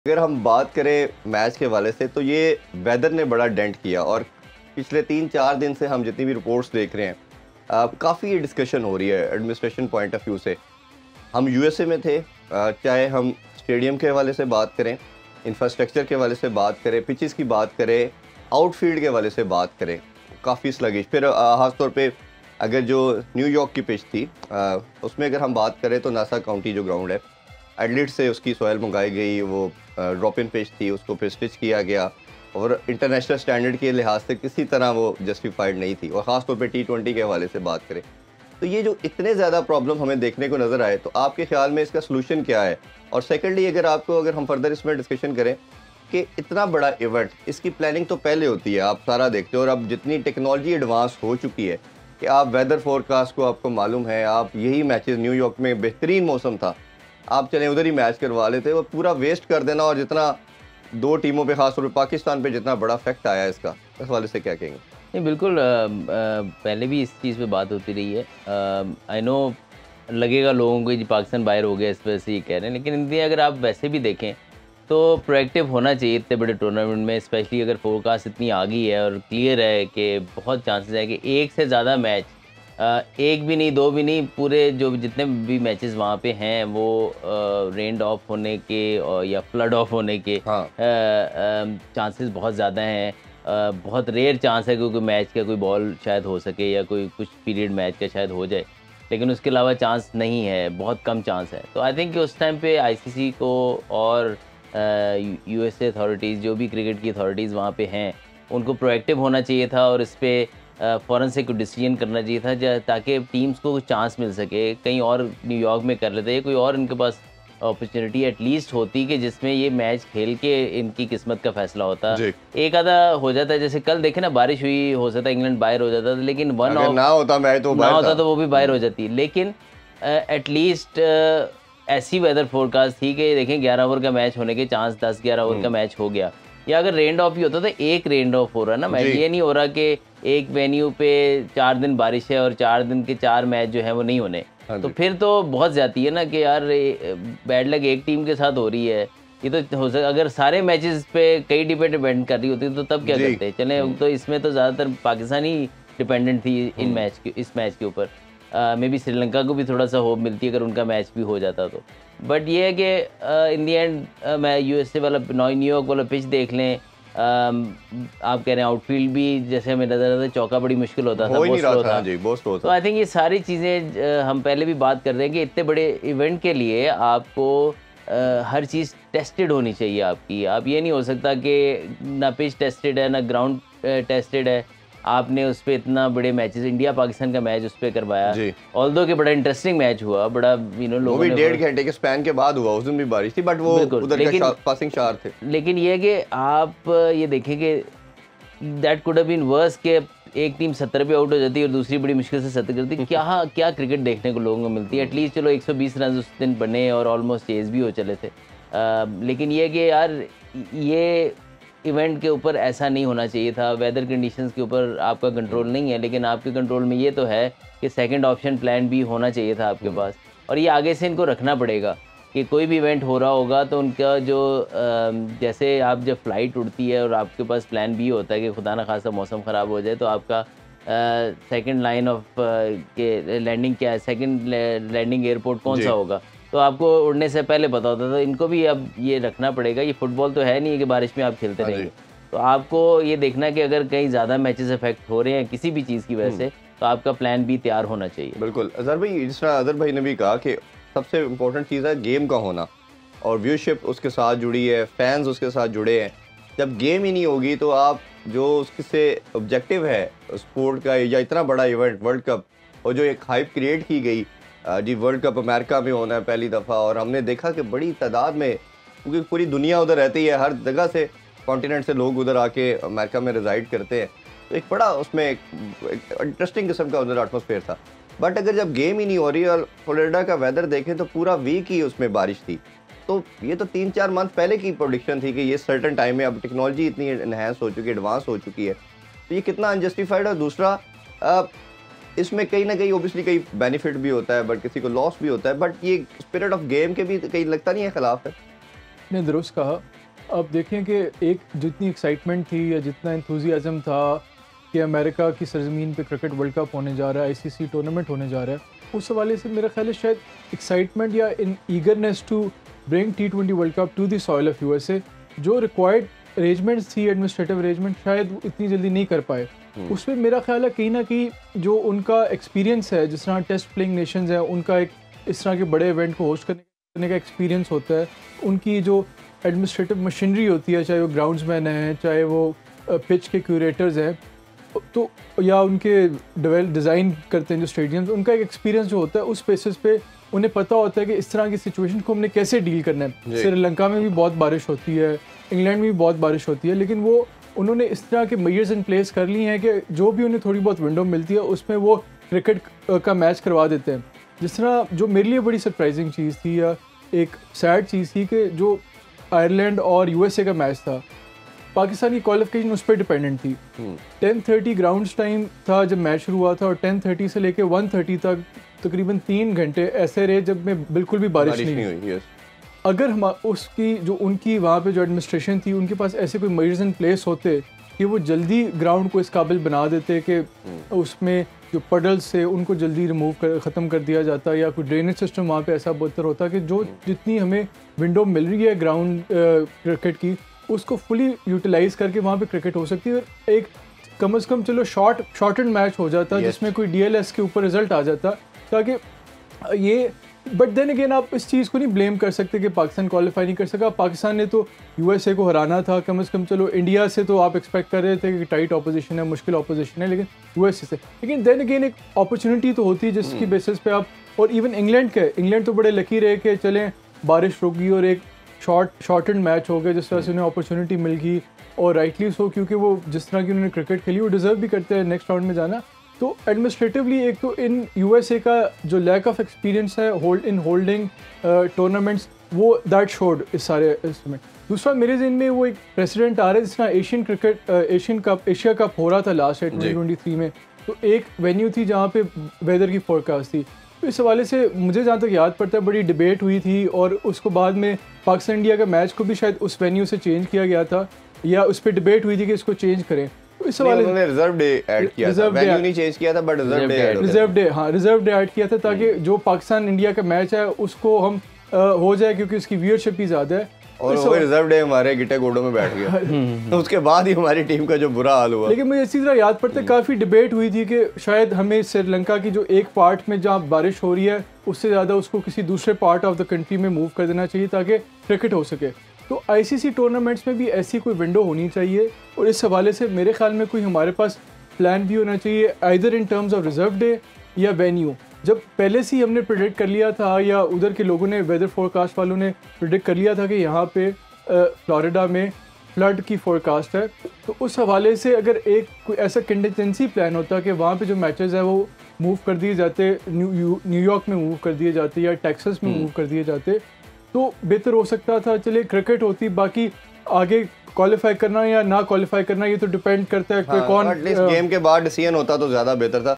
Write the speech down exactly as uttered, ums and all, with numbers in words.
अगर हम बात करें मैच के हवाले से तो ये वेदर ने बड़ा डेंट किया और पिछले तीन चार दिन से हम जितनी भी रिपोर्ट्स देख रहे हैं काफ़ी डिस्कशन हो रही है एडमिनिस्ट्रेशन पॉइंट ऑफ व्यू से। हम यूएसए में थे, अ, चाहे हम स्टेडियम के हवाले से बात करें, इंफ्रास्ट्रक्चर के हवाले से बात करें, पिचेस की बात करें, आउटफील्ड के हवाले से बात करें, काफ़ी स्लगिश। फिर ख़ासतौर पे अगर जो न्यूयॉर्क की पिच थी, अ, उसमें अगर हम बात करें तो नासा काउंटी जो ग्राउंड है, एडलेट से उसकी सॉयल मंगाई गई, वो ड्रॉप इन पिच थी, उसको फिर स्टिच किया गया और इंटरनेशनल स्टैंडर्ड के लिहाज से किसी तरह वो जस्टिफाइड नहीं थी। और ख़ास तौर पे टी ट्वेंटी के हवाले से बात करें तो ये जो इतने ज़्यादा प्रॉब्लम हमें देखने को नज़र आए, तो आपके ख्याल में इसका सलूशन क्या है? और सेकेंडली अगर आपको अगर हम फर्दर इसमें डिस्कशन करें कि इतना बड़ा इवेंट, इसकी प्लानिंग तो पहले होती है, आप सारा देखते हो, और अब जितनी टेक्नोलॉजी एडवांस हो चुकी है कि आप वेदर फोरकास्ट को आपको मालूम है, आप यही मैचेस न्यूयॉर्क में बेहतरीन मौसम था, आप चले उधर ही मैच करवा लेते, वो पूरा वेस्ट कर देना। और जितना दो टीमों पे खासतौर पे पाकिस्तान पे जितना बड़ा इफेक्ट आया इसका, इस वाले से क्या कहेंगे? नहीं, बिल्कुल। अ, अ, पहले भी इस चीज़ पे बात होती रही है। आई नो लगेगा लोगों को जी पाकिस्तान बाहर हो गया इस वजह से ये कह रहे हैं, लेकिन इंडिया अगर आप वैसे भी देखें तो प्रोएक्टिव होना चाहिए इतने बड़े टूर्नामेंट में, स्पेशली अगर फोरकास्ट इतनी आ गई है और क्लियर है कि बहुत चांसेस है कि एक से ज़्यादा मैच, एक भी नहीं, दो भी नहीं, पूरे जो जितने भी मैचेस वहाँ पे हैं वो रेन ऑफ होने के और या फ्लड ऑफ होने के हाँ, चांसेस बहुत ज़्यादा हैं। अ, बहुत रेयर चांस है कि कोई मैच का कोई बॉल शायद हो सके या कोई कुछ पीरियड मैच का शायद हो जाए, लेकिन उसके अलावा चांस नहीं है, बहुत कम चांस है। तो आई थिंक कि उस टाइम पे आईसीसी को और यूएसए अथॉरिटीज़, जो भी क्रिकेट की अथॉरिटीज़ वहाँ पे हैं, उनको प्रोएक्टिव होना चाहिए था और इस पे फ़ौरन से कोई डिसीजन करना चाहिए था, जा- ताकि टीम्स को कुछ चांस मिल सके, कहीं और न्यूयॉर्क में कर लेते, कोई और इनके पास अपॉर्चुनिटी एटलीस्ट होती कि जिसमें ये मैच खेल के इनकी किस्मत का फैसला होता। जी। एक आधा हो जाता है, जैसे कल देखे ना, बारिश हुई, हो सकता है इंग्लैंड बाहर हो जाता था, लेकिन वन अगर ऑफ ना होता मैच तो ना बाहर होता था। तो वो भी बाहर हो हम्म, जाती। लेकिन एटलीस्ट ऐसी वेदर फोरकास्ट थी कि देखें ग्यारह ओवर का मैच होने के चांस, दस ग्यारह ओवर का हम्म, मैच हो गया। या अगर रेन ऑफ ही होता तो एक रेन ऑफ हो रहा है ना मैच, जी। ये नहीं हो रहा कि एक वेन्यू पे चार दिन बारिश है और चार दिन के चार मैच जो है वो नहीं होने। हाँ तो जी। फिर तो बहुत जाती है ना कि यार बैड लक एक टीम के साथ हो रही है। ये तो हो सक अगर सारे मैचेस पे कई टीमें डिपेंड कर रही होती तो तब क्या जी। करते? चलें, हम्म, तो इसमें तो ज़्यादातर पाकिस्तान ही डिपेंडेंट थी इन हम्म, मैच के इस मैच के ऊपर। मे बी श्रीलंका को भी थोड़ा सा होप मिलती अगर उनका मैच भी हो जाता तो। बट ये है कि इन दी एंड मैं यूएसए वाला नॉ न्यूयॉर्क वाला पिच देख लें। अम, आप कह रहे हैं आउटफील्ड भी जैसे हमें नज़र आता था, चौका बड़ी मुश्किल होता था, हो ही बहुत नहीं रहा स्लो था। हाँ था। जी, बहुत स्लो तो था। आई थिंक ये सारी चीज़ें हम पहले भी बात कर रहे हैं कि इतने बड़े इवेंट के लिए आपको अ, हर चीज़ टेस्टेड होनी चाहिए आपकी। आप ये नहीं हो सकता कि ना पिच टेस्टेड है ना ग्राउंड टेस्टेड है, आपने उस पे इतना बड़े मैचेस, इंडिया पाकिस्तान का मैच उस पे करवाया। जी। ऑल्दो कि बड़ा इंटरेस्टिंग मैच हुआ, बड़ा यू नो वो लोगों भी ने डेढ़ घंटे के स्पैन के बाद हुआ, उस दिन भी बारिश थी, बट वो बिल्कुल। उधर का लेकिन पासिंग शार थे। लेकिन ये है कि आप ये देखें कि that could have been worse के एक टीम सत्तर पे आउट हो जाती है और दूसरी बड़ी मुश्किल से सत्तर करती है। क्या क्या क्रिकेट देखने को लोगों को मिलती है। हम्म, एटलीस्ट चलो एक सौ बीस रन उस दिन बने और ऑलमोस्ट चेज भी हो चले थे। अ, लेकिन ये है कि यार ये इवेंट के ऊपर ऐसा नहीं होना चाहिए था। वेदर कंडीशंस के ऊपर आपका कंट्रोल हम्म, नहीं है, लेकिन आपके कंट्रोल में ये तो है कि सेकंड ऑप्शन प्लान भी होना चाहिए था आपके हम्म, पास। और ये आगे से इनको रखना पड़ेगा कि कोई भी इवेंट हो रहा होगा तो उनका जो अम, जैसे आप जब फ्लाइट उड़ती है और आपके पास प्लान बी होता है कि खुदा ना खासा मौसम ख़राब हो जाए, तो आपका सेकंड लाइन ऑफ के लैंडिंग क्या है, सेकंड लैंडिंग एयरपोर्ट कौन सा जी। होगा, तो आपको उड़ने से पहले पता होता है। तो इनको भी अब ये रखना पड़ेगा। ये फुटबॉल तो है नहीं कि बारिश में आप खेलते हाँ जी। रहेंगे। तो आपको ये देखना है कि अगर कहीं ज़्यादा मैचेस अफेक्ट हो रहे हैं किसी भी चीज़ की वजह हम्म, से, तो आपका प्लान बी तैयार होना चाहिए। बिल्कुल। अज़हर भाई, जिस तरह अज़हर भाई ने भी कहा कि सबसे इम्पोर्टेंट चीज़ है गेम का होना, और व्यूशिप उसके साथ जुड़ी है, फैंस उसके साथ जुड़े हैं। जब गेम ही नहीं होगी तो आप जो उससे ऑब्जेक्टिव है स्पोर्ट का, या इतना बड़ा इवेंट वर्ल्ड कप, और जो एक हाइप क्रिएट की गई, अ, जी वर्ल्ड कप अमेरिका में होना है पहली दफ़ा, और हमने देखा कि बड़ी तादाद में, क्योंकि पूरी दुनिया उधर रहती है, हर जगह से कॉन्टिनेंट से लोग उधर आके अमेरिका में रिजाइड करते हैं, तो एक बड़ा उसमें एक इंटरेस्टिंग किस्म का उधर एटमोसफेयर था। बट अगर जब गेम ही नहीं हो रही और फ्लोरिडा का वेदर देखें तो पूरा वीक ही उसमें बारिश थी, तो ये तो तीन चार मंथ पहले की प्रोडिक्शन थी कि ये सर्टन टाइम में, अब टेक्नोलॉजी इतनी इन्हेंस हो चुकी है, एडवांस हो चुकी है, तो ये कितना अनजस्टिफाइड है। दूसरा, अ, इसमें कहीं ना कहीं ओबियसली कहीं बेनिफिट भी होता है, बट किसी को लॉस भी होता है, बट ये स्पिरिट ऑफ गेम के भी कहीं लगता नहीं है खिलाफ है। आपने दुरुस्त कहा। अब देखें कि एक जितनी एक्साइटमेंट थी या जितना इंथुजियाज़म था कि अमेरिका की सरजमीन पे क्रिकेट वर्ल्ड कप होने जा रहा है, आईसीसी टूर्नामेंट होने जा रहा है, उस हवाले से मेरा ख्याल है शायद एक्साइटमेंट या in eagerness to bring T twenty world cup to the soil of USA, जो रिक्वायर्ड अरेंजमेंट्स थी, एडमिनिस्ट्रेटिव अरेंजमेंट, शायद वो इतनी जल्दी नहीं कर पाए। उसमें मेरा ख्याल है कहीं ना कहीं जो उनका एक्सपीरियंस है, जिस तरह टेस्ट प्लेइंग नेशंस है, उनका एक इस तरह के बड़े इवेंट को होस्ट करने का एक्सपीरियंस होता है, उनकी जो एडमिनिस्ट्रेटिव मशीनरी होती है, चाहे वो ग्राउंड्समैन हैं, चाहे वो पिच के क्यूरेटर्स हैं, तो या उनके डेवलप डिज़ाइन करते हैं जो स्टेडियम्स, उनका एक एक्सपीरियंस जो होता है उस बेसिस पे उन्हें पता होता है कि इस तरह की सिचुएशन को हमने कैसे डील करना है। श्रीलंका में भी बहुत बारिश होती है, इंग्लैंड में भी बहुत बारिश होती है, लेकिन वो उन्होंने इस तरह के मेजर्स इन प्लेस कर लिए हैं कि जो भी उन्हें थोड़ी बहुत विंडो मिलती है उसमें वो क्रिकेट का मैच करवा देते हैं। जिस तरह जो मेरे लिए बड़ी सरप्राइजिंग चीज़ थी या एक सैड चीज़ थी कि जो आयरलैंड और यूएसए का मैच था, पाकिस्तान की क्वालिफिकेशन उस पर डिपेंडेंट थी। टेन थर्टी ग्राउंड्स टाइम था जब मैच शुरू हुआ था और टेन थर्टी से लेके वन थर्टी तक तकरीबन तीन घंटे ऐसे रहे जब में बिल्कुल भी बारिश, बारिश नहीं हुई। yes. अगर हम उसकी जो उनकी वहाँ पे जो एडमिनिस्ट्रेशन थी, उनके पास ऐसे कोई मेजर्स इन प्लेस होते कि वो जल्दी ग्राउंड को इस काबिल बना देते कि उसमें जो पडल्स थे उनको जल्दी रिमूव कर ख़त्म कर दिया जाता, या कोई ड्रेनेज सिस्टम वहाँ पे ऐसा बेहतर होता कि जो जितनी हमें विंडो मिल रही है ग्राउंड क्रिकेट की, उसको फुली यूटिलाइज़ करके वहाँ पे क्रिकेट हो सकती है। और एक कम अज़ कम चलो शॉर्ट शॉर्टेड मैच हो जाता yes. जिसमें कोई डीएलएस के ऊपर रिजल्ट आ जाता, ताकि ये बट देन अगेन आप इस चीज़ को नहीं ब्लेम कर सकते कि पाकिस्तान क्वालिफाई नहीं कर सका। पाकिस्तान ने तो यूएसए को हराना था, कम से कम चलो इंडिया से तो आप एक्सपेक्ट कर रहे थे कि टाइट ऑपोजिशन है, मुश्किल ऑपोजिशन है, लेकिन यूएसए से, लेकिन देन अगेन एक अपॉर्चुनिटी तो होती है जिसकी बेसिस पे आप, और इवन इंग्लैंड के इंग्लैंड तो बड़े लकी रहे कि चलें बारिश रुक गई और एक शॉर्ट शॉर्टेड मैच हो गया, जिस तरह से उन्हें अपॉर्चुनिटी मिल गई, और राइटली सो, क्योंकि वो जिस तरह की उन्होंने क्रिकेट खेली वो डिज़र्व भी करते हैं नेक्स्ट राउंड में जाना। तो एडमिनिस्ट्रेटिवली एक तो इन यूएसए का जो लैक ऑफ एक्सपीरियंस है होल्ड इन होल्डिंग टूर्नामेंट्स, वो दैट शोड इस सारे इसमें। दूसरा मेरे ज़हन में वो एक प्रेसिडेंट आ रहा है, जिस तरह Asian cricket Asian cup Asia cup हो रहा था last year twenty twenty three में, तो एक वेन्यू थी जहाँ पे वेदर की फोरकास्ट थी। तो इस हवाले से मुझे जहाँ तक याद पड़ता है बड़ी डिबेट हुई थी, और उसको बाद में पाकिस्तान इंडिया का मैच को भी शायद उस वेन्यू से चेंज किया गया था, या उस पर डिबेट हुई थी कि इसको चेंज करें। तो इस हवाले से रिजर्व डे ऐड किया था, वेन्यू नहीं चेंज किया था, but reserve day add reserve day हाँ रिजर्व डे ऐड किया था, ताकि जो पाकिस्तान इंडिया का मैच है उसको हम आ, हो जाए, क्योंकि उसकी व्यूअरशिप ही ज़्यादा है। और वो रिजर्व डे हमारे गिटे गोडो में बैठ गया उसके बाद ही हमारी टीम का जो बुरा हाल हुआ। लेकिन मुझे इसी तरह याद पड़ता है काफ़ी डिबेट हुई थी कि शायद हमें श्रीलंका की जो एक पार्ट में जहाँ बारिश हो रही है उससे ज़्यादा उसको किसी दूसरे पार्ट ऑफ द कंट्री में मूव कर देना चाहिए ताकि क्रिकेट हो सके। तो आईसीसी टूर्नामेंट्स में भी ऐसी कोई विंडो होनी चाहिए, और इस हवाले से मेरे ख्याल में कोई हमारे पास प्लान भी होना चाहिए, either in terms of reserve day या वेन्यू। जब पहले से ही हमने प्रेडिक्ट कर लिया था, या उधर के लोगों ने, वेदर फोरकास्ट वालों ने प्रेडिक्ट कर लिया था कि यहाँ पे फ्लोरिडा में फ्लड की फोरकास्ट है, तो उस हवाले से अगर एक कोई ऐसा कंटिजेंसी प्लान होता कि वहाँ पे जो मैचेस है वो मूव कर दिए जाते, न्यू न्यूयॉर्क में मूव कर दिए जाते या टेक्सास में मूव कर दिए जाते, तो बेहतर हो सकता था। चले क्रिकेट होती, बाकी आगे क्वालिफाई करना या ना क्वालिफाई करना ये तो डिपेंड करता है कि हाँ, कौन एटलीस्ट गेम के बाद डिसीजन होता तो ज़्यादा बेहतर था।